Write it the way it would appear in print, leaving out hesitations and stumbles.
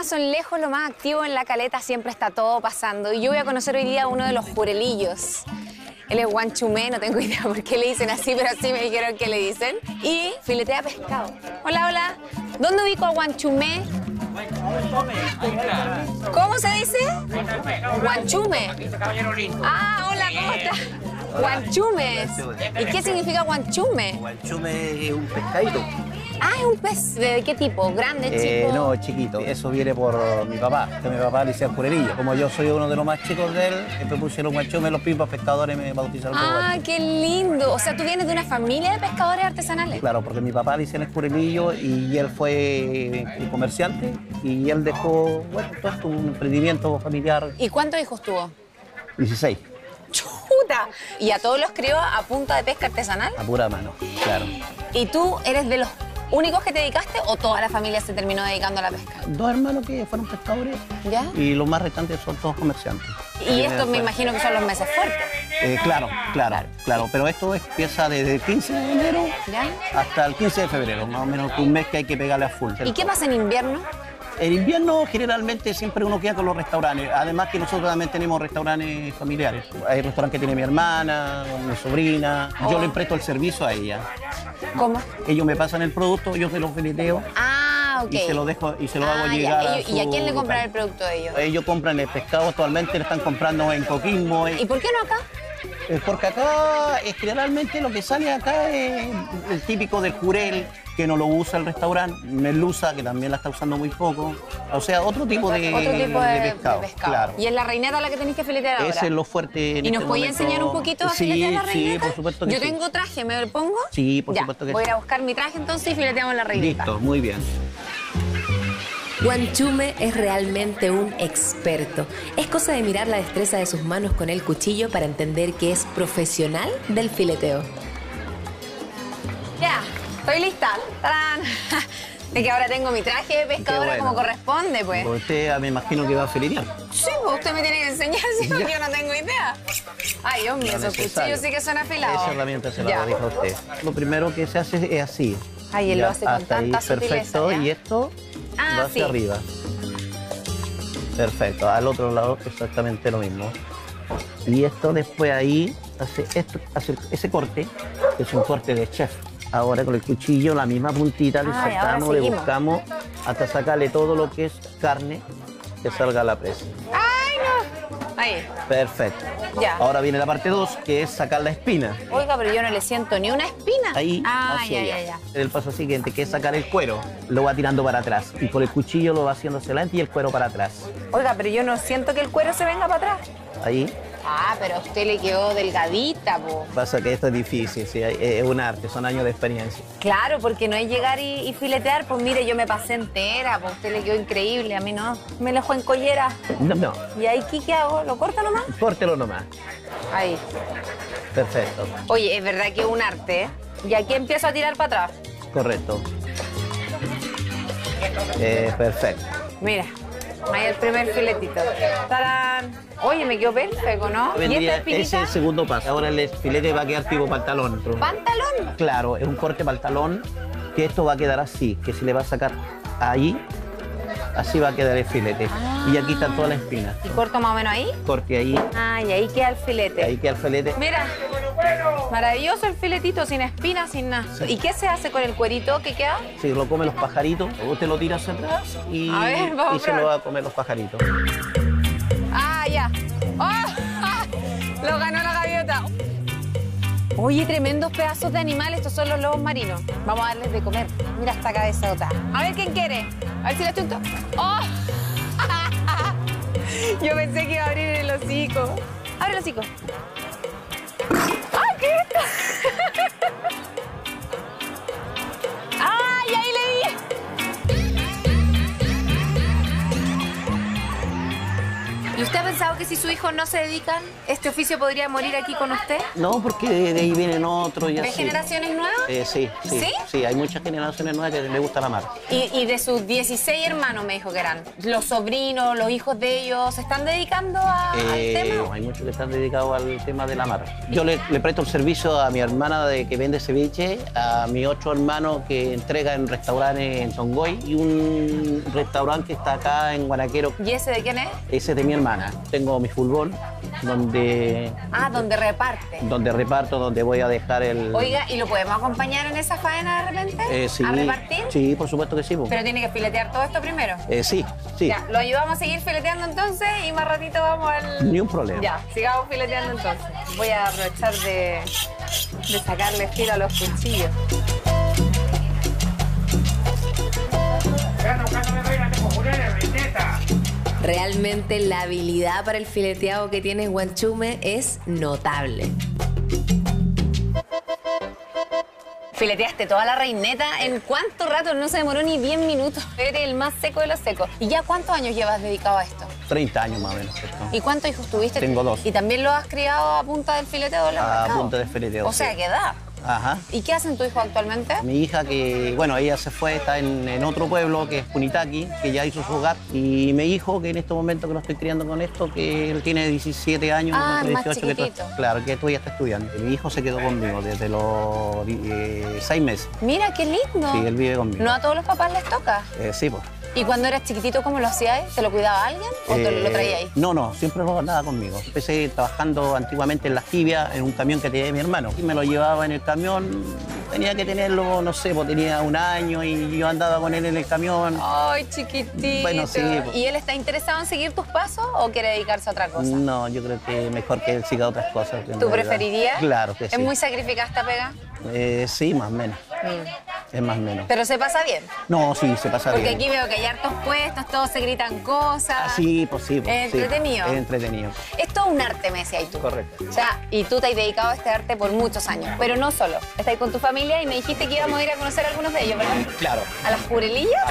Son lejos lo más activo en la caleta, siempre está todo pasando. Y yo voy a conocer hoy día a uno de los jurelillos. Él es guanchumé, no tengo idea por qué le dicen así, pero así me dijeron que le dicen. Y filetea pescado. Hola, hola. ¿Dónde ubico a guanchumé? ¿Cómo se dice? Guanchume. Ah, hola, ¿cómo estás? Guanchumes. ¿Y qué significa guanchume? Guanchume es un pescadito. Ah, es un pez. ¿De qué tipo? ¿Grande, chico? No, chiquito. Eso viene por mi papá, que mi papá le decía jurelillo. Como yo soy uno de los más chicos de él, me pusieron guanchume, los mismos pescadores me bautizaron como guanchume. Ah, qué lindo. O sea, ¿tú vienes de una familia de pescadores artesanales? Claro, porque mi papá le decía el jurelillo y él fue comerciante y él dejó, bueno, todo esto, un emprendimiento familiar. ¿Y cuántos hijos tuvo? 16. ¡Chuta! ¿Y a todos los crió a punta de pesca artesanal? A pura mano, claro. ¿Y tú eres de los únicos que te dedicaste o toda la familia se terminó dedicando a la pesca? Dos hermanos que fueron pescadores. ¿Ya? Y los más restantes son todos comerciantes. Y estos me imagino que son los meses fuertes. Claro. Pero esto empieza desde el 15 de enero ¿Ya? hasta el 15 de febrero, más o menos un mes que hay que pegarle a full. ¿Y qué pasa en invierno? En invierno generalmente siempre uno queda con los restaurantes, además que nosotros también tenemos restaurantes familiares. Hay restaurantes que tiene mi hermana, mi sobrina, yo le presto el servicio a ella. ¿Cómo? Ellos me pasan el producto, yo se lo fileteo. Ah, ok. Y se lo dejo y se lo hago llegar ya. a ¿Y a quién le compran local. el producto de ellos? Ellos compran el pescado, actualmente lo están comprando en Coquimbo. ¿Y por qué no acá? Porque acá, generalmente lo que sale acá es el típico del jurel, que no lo usa el restaurante, merluza, que también la está usando muy poco. O sea, otro tipo de pescado. Claro. ¿Y es la reineta la que tenéis que filetear ahora? Ese es lo fuerte en ¿Y nos este podía momento. enseñar un poquito a filetear la reineta? Sí, por supuesto que Yo sí. tengo traje, ¿me lo pongo? Sí, por supuesto que voy a sí. ir a buscar mi traje entonces y fileteamos la reineta. Listo, muy bien. Guanchume es realmente un experto. Es cosa de mirar la destreza de sus manos con el cuchillo para entender que es profesional del fileteo. Ya, estoy lista. ¡Tarán! Es que ahora tengo mi traje de pescadora Qué bueno. como corresponde, pues. Usted me imagino que va a filetear. Sí, pues usted me tiene que enseñar, si no, yo no tengo idea. Ay, Dios mío, Lo esos necesario. cuchillos sí que son afilados. Esa herramienta se Ya. la deja a usted. Lo primero que se hace es así. Ay, él Ya, lo hace con hasta ahí, tanta sutileza, perfecto. ¿ya? Y esto Ah, va hacia sí. arriba. Perfecto. Al otro lado exactamente lo mismo. Y esto después ahí hace ese corte, que es un corte de chef. Ahora con el cuchillo, la misma puntita, le Ay, ahora saltamos, le seguimos. buscamos hasta sacarle todo lo que es carne que salga a la presa. ¡Ay, no! Ahí. Perfecto. Ya. Ahora viene la parte 2, que es sacar la espina. Oiga, pero yo no le siento ni una espina. Ahí, Ah, hacia ya. allá. El paso siguiente, que es sacar el cuero, lo va tirando para atrás. Y por el cuchillo lo va haciendo hacia adelante y el cuero para atrás. Oiga, pero yo no siento que el cuero se venga para atrás. Ahí. Ah, pero a usted le quedó delgadita, po. Pasa que esto es difícil, sí, es un arte, son años de experiencia. Claro, porque no es llegar y filetear, pues mire, yo me pasé entera, pues a usted le quedó increíble, a mí no. Me lo dejó en collera. No, ¿Y ahí qué hago? ¿Lo corto nomás? córtelo nomás. Ahí. Perfecto, Oye, es verdad que es un arte, ¿eh? Y aquí empiezo a tirar para atrás. correcto. Perfecto. Mira, ahí el primer filetito. ¡Tarán! Oye, me quedó perfecto, ¿no? ¿Y Vendría- esta ese espinita? es el segundo paso. Ahora el filete va a quedar tipo pantalón. ¿Pantalón? Claro, es un corte pantalón, que esto va a quedar así, que se le va a sacar ahí, así va a quedar el filete. Y aquí están todas las espinas. ¿Y corto más o menos ahí? Corte ahí, Ah, y ahí queda el filete. ahí queda el filete. Mira, maravilloso el filetito, sin espinas, sin nada. Sí. ¿Y qué se hace con el cuerito que queda? Si lo comen los pajaritos, usted lo tira hacia atrás y, A ver, vamos a y se lo probar. va a comer los pajaritos. Ah, ya. ¡Oh! Lo ganó la gaviota. Oye, tremendos pedazos de animales. Estos son los lobos marinos. Vamos a darles de comer. Mira esta cabezota. A ver quién quiere. A ver si la chunto. ¡Oh! Yo pensé que iba a abrir el hocico. Abre el hocico. ¡Ah, qué es esto! ¡Ay, ahí le di! ¿Y usted ha pensado que si sus hijos no se dedican, este oficio podría morir aquí con usted? No, porque de ahí vienen otros y ¿Ves así. generaciones nuevas? Sí, sí, ¿Sí? sí, hay muchas generaciones nuevas que les gusta la mar. Y de sus 16 hermanos me dijo que eran, los sobrinos, los hijos de ellos, ¿se están dedicando al tema? Hay muchos que están dedicados al tema de la mar. Yo le presto el servicio a mi hermana que vende ceviche, a mis 8 hermanos que entrega en restaurantes en Tongoy y un restaurante que está acá en Guanaquero. ¿Y ese de quién es? Ese es de mi hermana. Tengo mi fútbol donde... Ah, donde reparte. Donde reparto, donde voy a dejar el... Oiga, ¿y lo podemos acompañar en esa faena de repente? Sí, ¿A repartir? Sí, por supuesto que sí. Pero tiene que filetear todo esto primero. Sí, sí. Ya, lo ayudamos a seguir fileteando entonces y más ratito vamos al... Ni un problema. Ya, sigamos fileteando entonces. Voy a aprovechar de sacarle filo a los cuchillos. Realmente la habilidad para el fileteado que tiene Guanchume es notable. Fileteaste toda la reineta. ¿En cuánto rato? No se demoró ni 10 minutos. Eres el más seco de los secos. ¿Y ya cuántos años llevas dedicado a esto? 30 años más o menos. ¿Y cuántos hijos tuviste? Tengo 2. ¿Y también los has criado a punta del fileteo del mercado? A punta del fileteo, O sea, sí. ¿qué edad? Ajá. ¿Y qué hacen tu hijo actualmente? Mi hija que, bueno, ella se fue, está en otro pueblo que es Punitaqui, que ya hizo su hogar. Y mi hijo, que en este momento que lo estoy criando con esto, que él tiene 17 años, Ah, otro más 18, chiquitito. claro, que todavía está estudiando. Mi hijo se quedó conmigo desde los 6 meses. Mira, qué lindo. Sí, él vive conmigo. No a todos los papás les toca. Sí, pues. ¿Y cuando eras chiquitito, cómo lo hacías? ¿Te lo cuidaba alguien o te lo traíais? No, siempre lo andaba conmigo. Empecé trabajando antiguamente en las tibias, en un camión que tenía mi hermano. Y me lo llevaba en el camión, tenía que tenerlo, no sé, pues tenía 1 año y yo andaba con él en el camión. Ay, chiquitito. Bueno, sí, pues. ¿Y él está interesado en seguir tus pasos o quiere dedicarse a otra cosa? No, yo creo que mejor que él siga otras cosas. ¿Tú preferirías? Claro que sí. ¿Es muy sacrificada esta pega? Sí, más o menos. Es más o menos. Pero se pasa bien. No, sí, se pasa Porque bien. aquí veo que hay hartos puestos, todos se gritan cosas. Ah, sí, pues sí. Pues, Es entretenido. Sí, es entretenido. Es todo un arte, me decías tú. Correcto. O sea, y tú te has dedicado a este arte por muchos años. Pero no solo. Estás con tu familia y me dijiste que íbamos a ir a conocer a algunos de ellos, ¿verdad? Claro. ¿A las Jurelillas?